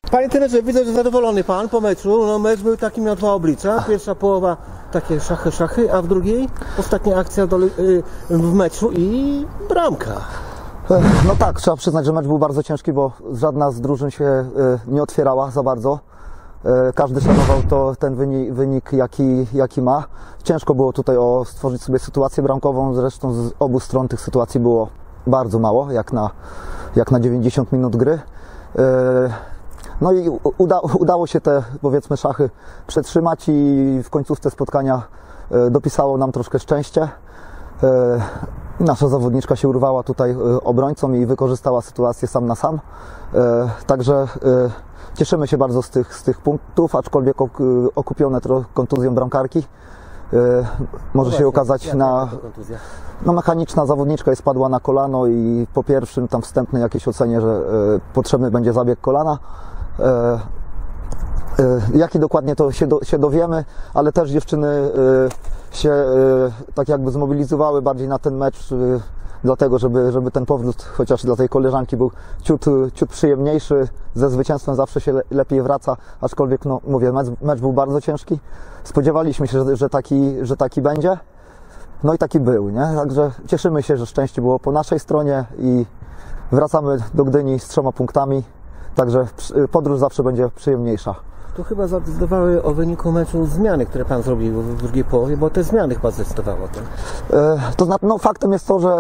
Panie trenerze, widzę, że zadowolony pan po meczu. No, mecz był taki, miał dwa oblicza. Pierwsza połowa takie szachy, a w drugiej ostatnia akcja w meczu i bramka. No tak, trzeba przyznać, że mecz był bardzo ciężki, bo żadna z drużyn się nie otwierała za bardzo. Każdy szanował ten wynik jaki ma. Ciężko było tutaj stworzyć sobie sytuację bramkową, zresztą z obu stron tych sytuacji było bardzo mało, jak na 90 minut gry. No i udało się te, powiedzmy, szachy przetrzymać i w końcówce spotkania dopisało nam troszkę szczęście. Nasza zawodniczka się urwała tutaj obrońcom i wykorzystała sytuację sam na sam. Także cieszymy się bardzo z tych punktów, aczkolwiek okupione trochę kontuzją bramkarki. Może się okazać mechaniczna zawodniczka jest spadła na kolano i po pierwszym tam wstępnej jakiejś ocenie, że potrzebny będzie zabieg kolana. Jaki dokładnie to się dowiemy, ale też dziewczyny się tak jakby zmobilizowały bardziej na ten mecz, dlatego żeby ten powrót chociaż dla tej koleżanki był ciut przyjemniejszy. Ze zwycięstwem zawsze się lepiej wraca, aczkolwiek no mówię, mecz był bardzo ciężki. Spodziewaliśmy się, że taki będzie. No i taki był, nie? Także cieszymy się, że szczęście było po naszej stronie i wracamy do Gdyni z 3 punktami. Także podróż zawsze będzie przyjemniejsza. Tu chyba zadecydowały o wyniku meczu zmiany, które pan zrobił w drugiej połowie, bo te zmiany chyba zdecydowały o tym. To znaczy, no faktem jest to,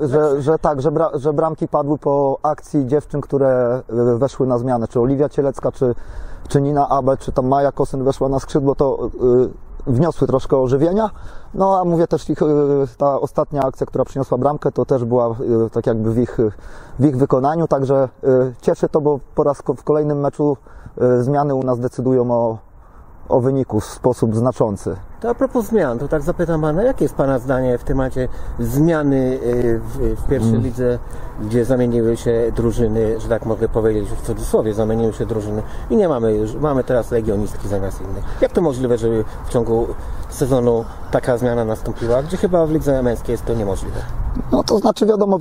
że bramki padły po akcji dziewczyn, które weszły na zmianę, czy Oliwia Cielecka, czy Nina Abe, czy tam Maja Kosyn weszła na skrzydło, to wniosły troszkę ożywienia. No a mówię też, ta ostatnia akcja, która przyniosła bramkę, to też była tak jakby w ich wykonaniu, także cieszy to, bo po raz w kolejnym meczu zmiany u nas decydują o wyniku w sposób znaczący. To a propos zmian, to tak zapytam pana, jakie jest pana zdanie w temacie zmiany w pierwszej lidze, gdzie zamieniły się drużyny, że tak mogę powiedzieć w cudzysłowie, zamieniły się drużyny i nie mamy teraz legionistki zamiast innych. Jak to możliwe, żeby w ciągu sezonu taka zmiana nastąpiła, gdzie chyba w lidze męskiej jest to niemożliwe? No to znaczy wiadomo,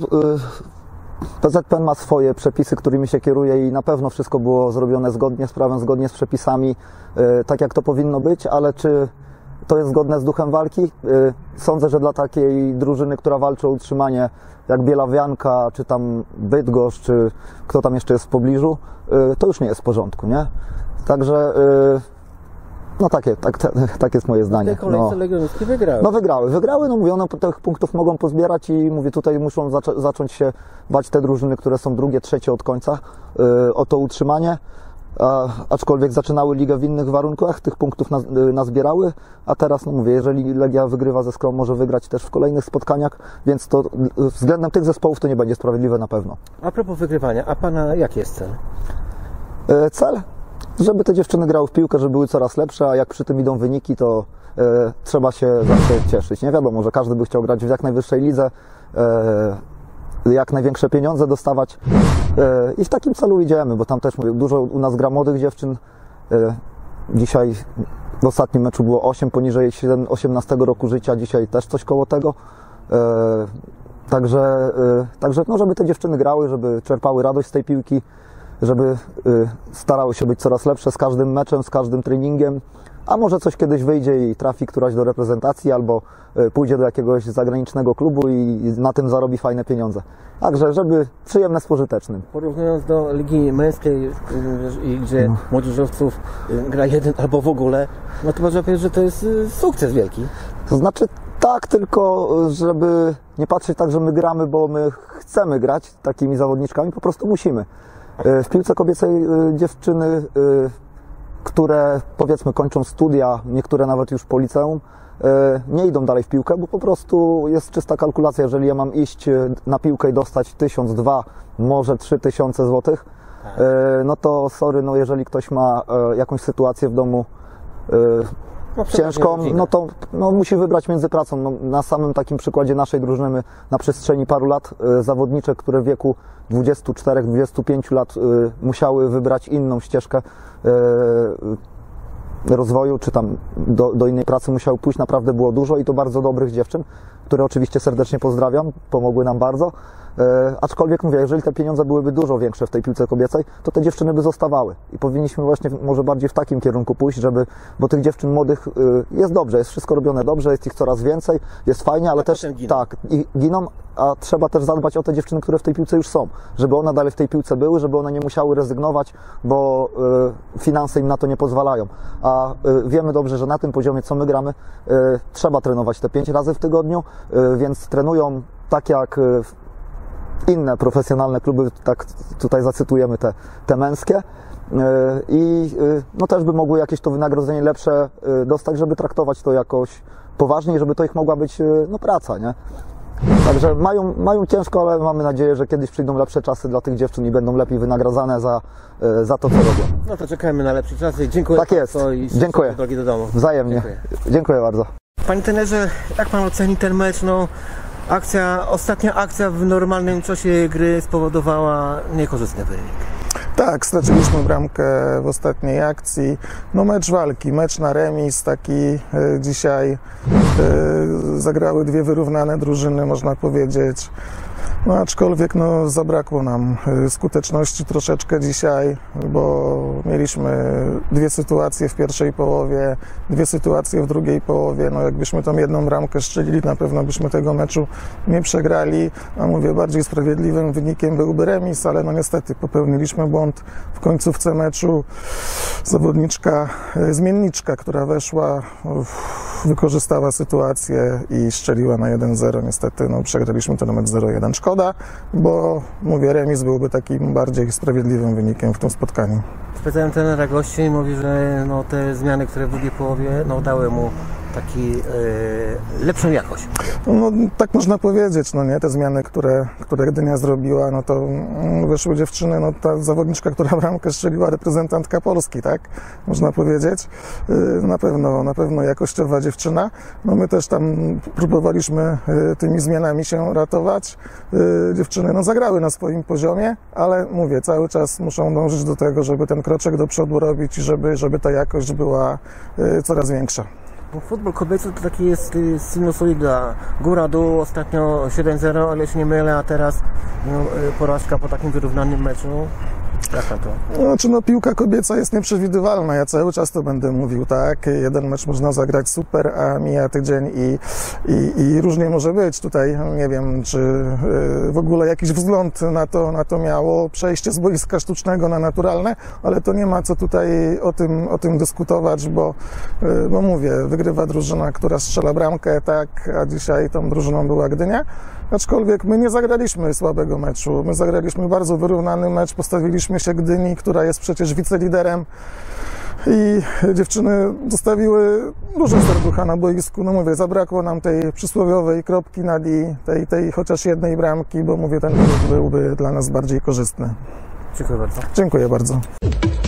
PZPN ma swoje przepisy, którymi się kieruje i na pewno wszystko było zrobione zgodnie z prawem, zgodnie z przepisami, tak jak to powinno być, ale czy to jest zgodne z duchem walki? Sądzę, że dla takiej drużyny, która walczy o utrzymanie, jak Bielawianka, czy tam Bydgoszcz, czy kto tam jeszcze jest w pobliżu, to już nie jest w porządku, nie? Także no tak jest moje zdanie. Te kolejce legionistki wygrały. No wygrały, no mówię, one tych punktów mogą pozbierać i mówię, tutaj muszą zacząć się bać te drużyny, które są drugie, trzecie od końca o to utrzymanie. Aczkolwiek zaczynały ligę w innych warunkach, tych punktów nazbierały, a teraz, no mówię, jeżeli Legia wygrywa ze Skrą, może wygrać też w kolejnych spotkaniach, więc to względem tych zespołów to nie będzie sprawiedliwe na pewno. A propos wygrywania, a pana jaki jest cel? Cel? Żeby te dziewczyny grały w piłkę, żeby były coraz lepsze, a jak przy tym idą wyniki, to trzeba się zawsze cieszyć. Nie wiadomo, że każdy by chciał grać w jak najwyższej lidze, jak największe pieniądze dostawać i w takim celu idziemy, bo tam też mówię, dużo u nas gra młodych dziewczyn. Dzisiaj w ostatnim meczu było 8 poniżej 18 roku życia, dzisiaj też coś koło tego. Także no, żeby te dziewczyny grały, żeby czerpały radość z tej piłki, żeby starały się być coraz lepsze z każdym meczem, z każdym treningiem, a może coś kiedyś wyjdzie i trafi któraś do reprezentacji albo pójdzie do jakiegoś zagranicznego klubu i na tym zarobi fajne pieniądze. Także, żeby przyjemne z pożytecznym. Porównując do ligi męskiej, gdzie młodzieżowców gra jeden albo w ogóle, no to można powiedzieć, że to jest sukces wielki. To znaczy tak, tylko żeby nie patrzeć tak, że my gramy, bo my chcemy grać takimi zawodniczkami, po prostu musimy. W piłce kobiecej dziewczyny, które powiedzmy kończą studia, niektóre nawet już po liceum, nie idą dalej w piłkę, bo po prostu jest czysta kalkulacja. Jeżeli ja mam iść na piłkę i dostać 1000, 2, może 3000 złotych, no to sorry, no jeżeli ktoś ma jakąś sytuację w domu ciężką, no to musi wybrać między pracą. No, na samym takim przykładzie naszej drużyny na przestrzeni paru lat zawodniczek, które w wieku 24-25 lat musiały wybrać inną ścieżkę rozwoju, czy tam do innej pracy musiały pójść, naprawdę było dużo i to bardzo dobrych dziewczyn, które oczywiście serdecznie pozdrawiam, pomogły nam bardzo. Aczkolwiek mówię, jeżeli te pieniądze byłyby dużo większe w tej piłce kobiecej, to te dziewczyny by zostawały i powinniśmy właśnie może bardziej w takim kierunku pójść, bo tych dziewczyn młodych jest dobrze, jest wszystko robione dobrze, jest ich coraz więcej, jest fajnie, ale też tak, i giną, a trzeba też zadbać o te dziewczyny, które w tej piłce już są, żeby one dalej w tej piłce były, żeby one nie musiały rezygnować, bo finanse im na to nie pozwalają. A wiemy dobrze, że na tym poziomie, co my gramy, trzeba trenować te 5 razy w tygodniu, więc trenują tak jak inne profesjonalne kluby, tak tutaj zacytujemy te męskie. I no też by mogły jakieś to wynagrodzenie lepsze dostać, żeby traktować to jakoś poważniej, żeby to ich mogła być no, praca, nie? Także mają ciężko, ale mamy nadzieję, że kiedyś przyjdą lepsze czasy dla tych dziewczyn i będą lepiej wynagradzane za to, co robią. No to czekajmy na lepsze czasy. Dziękuję. Tak jest. I dziękuję. Drogi do domu. Wzajemnie. Dziękuję bardzo. Panie trenerze, jak pan oceni ten mecz? No, ostatnia akcja w normalnym czasie gry spowodowała niekorzystny wynik. Tak, straciliśmy bramkę w ostatniej akcji. No mecz walki, mecz na remis, taki dzisiaj zagrały dwie wyrównane drużyny, można powiedzieć. No aczkolwiek no, zabrakło nam skuteczności troszeczkę dzisiaj, bo mieliśmy dwie sytuacje w pierwszej połowie, dwie sytuacje w drugiej połowie. No jakbyśmy tą jedną bramkę strzelili, na pewno byśmy tego meczu nie przegrali. A mówię, bardziej sprawiedliwym wynikiem byłby remis, ale no niestety popełniliśmy błąd w końcówce meczu. Zawodniczka, zmienniczka, która weszła, wykorzystała sytuację i strzeliła na 1-0. Niestety no, przegraliśmy ten mecz 0-1. Szkoda, bo mówię, remis byłby takim bardziej sprawiedliwym wynikiem w tym spotkaniu. Spytałem trenera gości i mówi, że no, te zmiany, które w drugiej połowie no, dały mu lepszą jakość. No tak można powiedzieć, no nie, te zmiany, które Gdynia zrobiła, no to wyszły dziewczyny, no ta zawodniczka, która bramkę strzeliła, reprezentantka Polski, tak, można powiedzieć, na pewno jakościowa dziewczyna. No my też tam próbowaliśmy tymi zmianami się ratować. Dziewczyny no zagrały na swoim poziomie, ale mówię, cały czas muszą dążyć do tego, żeby ten kroczek do przodu robić i żeby ta jakość była coraz większa. Futbol kobiecy to taki jest sinusoida, góra-dół, ostatnio 7-0, ale się nie mylę, a teraz no, porażka po takim wyrównanym meczu. Jak na to? Znaczy, no, piłka kobieca jest nieprzewidywalna, ja cały czas to będę mówił, tak? Jeden mecz można zagrać super, a mija tydzień i różnie może być. Tutaj nie wiem, czy w ogóle jakiś wzgląd na to miało przejście z boiska sztucznego na naturalne, ale to nie ma co tutaj o tym dyskutować, bo mówię, wygrywa drużyna, która strzela bramkę, tak, a dzisiaj tą drużyną była Gdynia. Aczkolwiek my nie zagraliśmy słabego meczu, my zagraliśmy bardzo wyrównany mecz, postawiliśmy się Gdyni, która jest przecież wiceliderem i dziewczyny zostawiły dużo serducha na boisku. No mówię, zabrakło nam tej przysłowiowej kropki nad i, tej chociaż jednej bramki, bo mówię, ten wynik byłby dla nas bardziej korzystny. Dziękuję bardzo. Dziękuję bardzo.